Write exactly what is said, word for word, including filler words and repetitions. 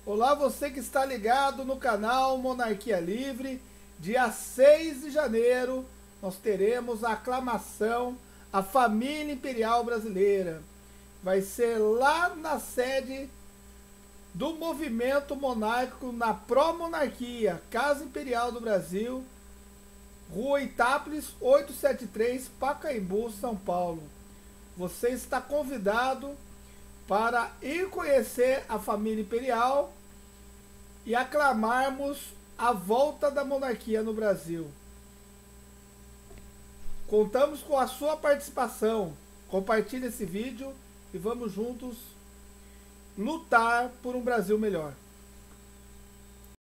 Olá, você que está ligado no canal Monarquia Livre. Dia seis de janeiro nós teremos a aclamação à família imperial brasileira. Vai ser lá na sede do movimento monárquico, na Pró-Monarquia, Casa Imperial do Brasil, Rua Itápolis oitocentos e setenta e três, Pacaembu, São Paulo. Você está convidado para ir conhecer a família imperial e aclamarmos a volta da monarquia no Brasil. Contamos com a sua participação. Compartilhe esse vídeo e vamos juntos lutar por um Brasil melhor.